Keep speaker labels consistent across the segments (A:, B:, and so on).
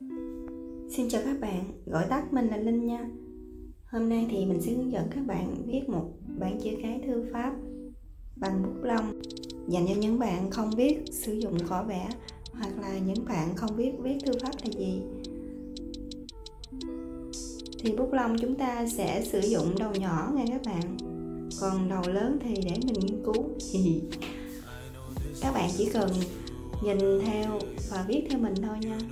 A: Xin chào các bạn, gọi tắt mình là Linh nha. Hôm nay thì mình sẽ hướng dẫn các bạn viết một bản chữ cái thư pháp bằng bút lông dành cho những bạn không biết sử dụng cỏ vẽ hoặc là những bạn không biết viết thư pháp là gì. Thì bút lông chúng ta sẽ sử dụng đầu nhỏ nha các bạn, còn đầu lớn thì để mình nghiên cứu. Các bạn chỉ cần nhìn theo và viết theo mình thôi nha.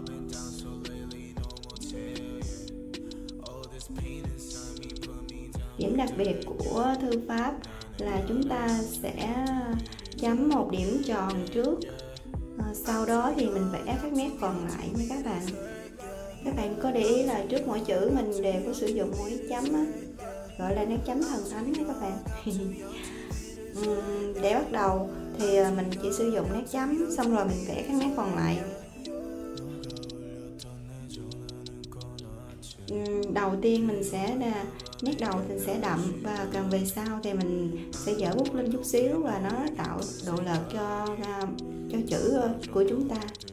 A: Điểm đặc biệt của thư pháp là chúng ta sẽ chấm một điểm tròn trước, sau đó thì mình vẽ các nét còn lại nha các bạn. Các bạn có để ý là trước mỗi chữ mình đều có sử dụng một nét chấm á, gọi là nét chấm thần thánh nha các bạn. Để bắt đầu thì mình chỉ sử dụng nét chấm, xong rồi mình vẽ các nét còn lại. Đầu tiên mình sẽ là nét đầu thì sẽ đậm, và càng về sau thì mình sẽ dở bút lên chút xíu và nó tạo độ lệch cho chữ của chúng ta.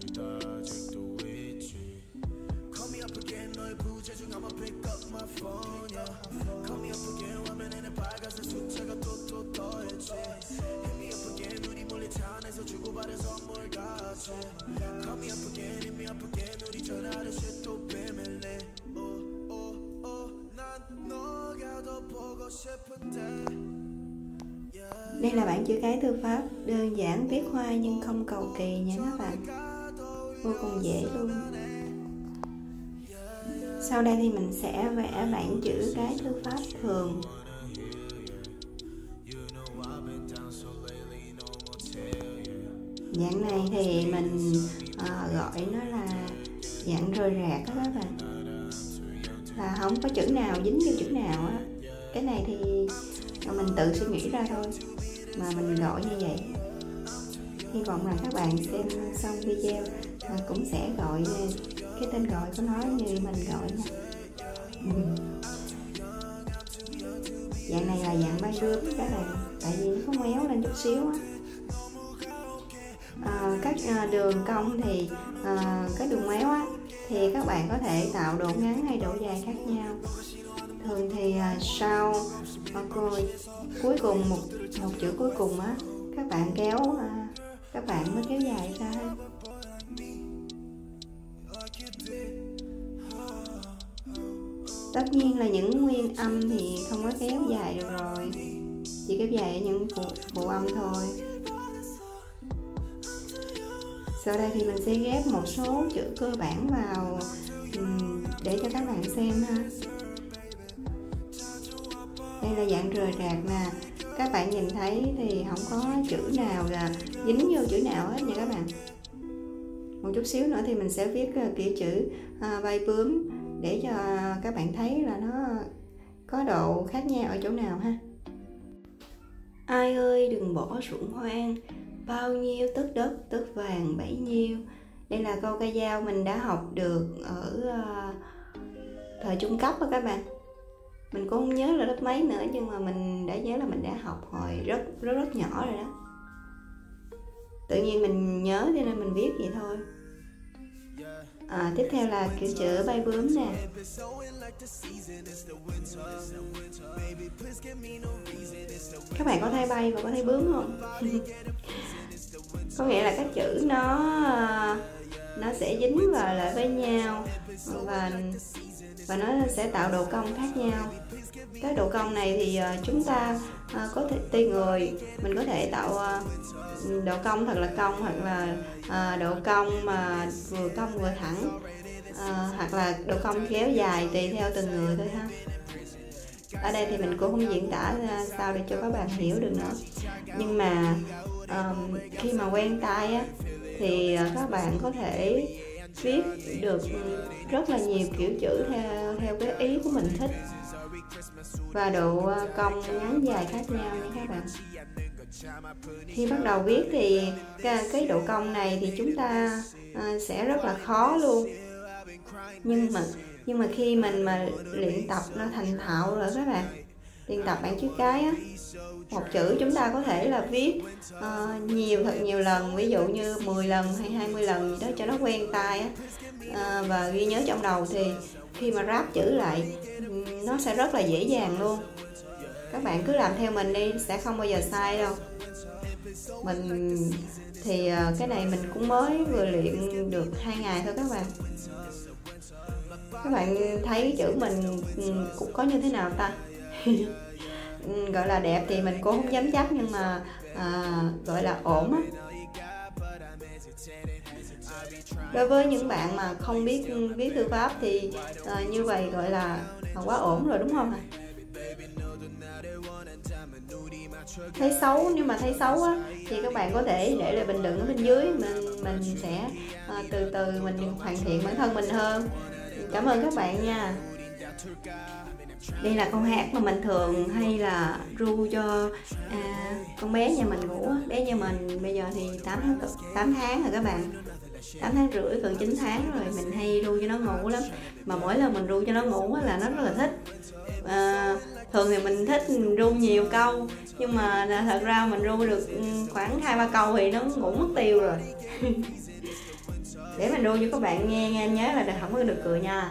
A: Đây là bản chữ cái thư pháp đơn giản, viết hoa nhưng không cầu kỳ nha các bạn, vô cùng dễ luôn. Sau đây thì mình sẽ vẽ bản chữ cái thư pháp thường. Dạng này thì mình gọi nó là dạng rời rạc đó các bạn, là không có chữ nào dính vô chữ nào á. Cái này thì mình tự suy nghĩ ra thôi mà mình gọi như vậy. Hy vọng là các bạn xem xong video cũng sẽ gọi cái tên gọi của nó như mình gọi nha. Dạng này là dạng bay bướm các bạn, tại vì nó có méo lên chút xíu á. Các đường cong thì các đường méo á thì các bạn có thể tạo độ ngắn hay độ dài khác nhau. Thường thì sau cuối cùng một chữ cuối cùng á, các bạn kéo các bạn mới kéo dài ra. Tất nhiên là những nguyên âm thì không có kéo dài được rồi, chỉ kéo dài ở những phụ âm thôi. Sau đây thì mình sẽ ghép một số chữ cơ bản vào để cho các bạn xem ha. Đây là dạng rời rạc nè, các bạn nhìn thấy thì không có chữ nào là dính vô chữ nào hết nha các bạn. Một chút xíu nữa thì mình sẽ viết kiểu chữ bay bướm để cho các bạn thấy là nó có độ khác nhau ở chỗ nào ha. Ai ơi đừng bỏ ruộng hoang, bao nhiêu tấc đất tấc vàng bấy nhiêu. Đây là câu ca dao mình đã học được ở thời trung cấp đó các bạn. Mình cũng không nhớ là lớp mấy nữa, nhưng mà mình đã nhớ là mình đã học hồi rất nhỏ rồi đó. Tự nhiên mình nhớ cho nên mình viết vậy thôi. Tiếp theo là kiểu chữ bay bướm nè. Các bạn có thấy bay và có thấy bướm không? Có nghĩa là các chữ nó sẽ dính vào lại với nhau và nó sẽ tạo độ cong khác nhau. Cái độ cong này thì chúng ta có thể tùy người, mình có thể tạo độ cong thật là cong, hoặc là độ cong mà vừa cong vừa thẳng, hoặc là độ cong kéo dài, tùy theo từng người thôi ha. Ở đây thì mình cũng không diễn tả sao để cho các bạn hiểu được nữa, nhưng mà khi mà quen tay á thì các bạn có thể viết được rất là nhiều kiểu chữ theo cái ý của mình thích, và độ cong ngắn dài khác nhau nha các bạn. Khi bắt đầu viết thì cái độ cong này thì chúng ta sẽ rất là khó luôn, nhưng mà khi mình mà luyện tập nó thành thạo rồi các bạn, luyện tập bảng chữ cái á. Một chữ chúng ta có thể là viết thật nhiều lần, ví dụ như 10 lần hay 20 lần gì đó cho nó quen tai á, và ghi nhớ trong đầu, thì khi mà ráp chữ lại nó sẽ rất là dễ dàng luôn. Các bạn cứ làm theo mình đi, sẽ không bao giờ sai đâu. Mình thì cái này mình cũng mới vừa luyện được 2 ngày thôi các bạn. Các bạn thấy cái chữ mình cũng có như thế nào ta? Gọi là đẹp thì mình cũng không dám chắc, nhưng mà gọi là ổn á. Đối với những bạn mà không biết viết thư pháp thì như vậy gọi là quá ổn rồi, đúng không ạ? Thấy xấu, nếu mà thấy xấu á thì các bạn có thể để lại bình luận ở bên dưới, mình sẽ từ từ mình hoàn thiện bản thân mình hơn. Cảm ơn các bạn nha. Đây là con hát mà mình thường hay là ru cho con bé nhà mình ngủ. Bé nhà mình bây giờ thì 8 tháng rồi các bạn, 8 tháng rưỡi, gần 9 tháng rồi. Mình hay ru cho nó ngủ lắm, mà mỗi lần mình ru cho nó ngủ là nó rất là thích. Thường thì mình thích ru nhiều câu, nhưng mà thật ra mình ru được khoảng 2-3 câu thì nó ngủ mất tiêu rồi. Để mình ru cho các bạn nghe nhớ là không có được cười nha.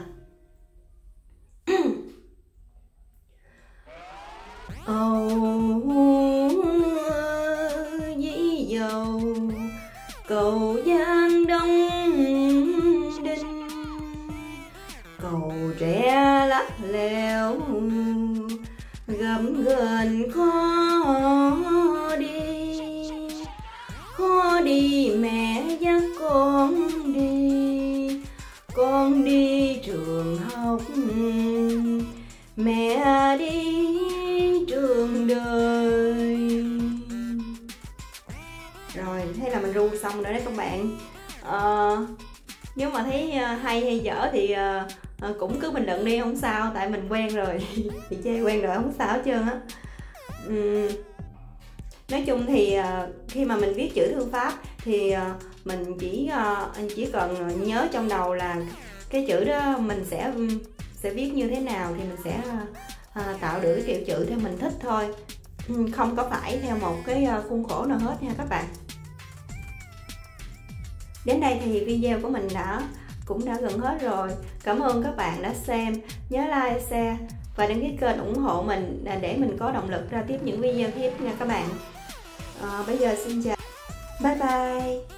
A: Dĩ dầu cầu Giang Đông Đinh, cầu tre lắc lẻo gầm ghềnh khó đi mẹ dắt con đi trường học, mẹ đi trường đời. Rồi, thế là mình ru xong rồi đấy các bạn. Nếu mà thấy hay hay dở thì cũng cứ bình luận đi, không sao, tại mình quen rồi. Thì chơi quen rồi, không sao hết trơn á. Nói chung thì khi mà mình viết chữ thư pháp thì mình chỉ cần nhớ trong đầu là cái chữ đó mình sẽ viết như thế nào, thì mình sẽ tạo được cái kiểu chữ theo mình thích thôi, không có phải theo một cái khuôn khổ nào hết nha các bạn. Đến đây thì video của mình cũng đã gần hết rồi. Cảm ơn các bạn đã xem. Nhớ like, share và đăng ký kênh ủng hộ mình để mình có động lực ra tiếp những video tiếp nha các bạn. Bây giờ xin chào, bye bye.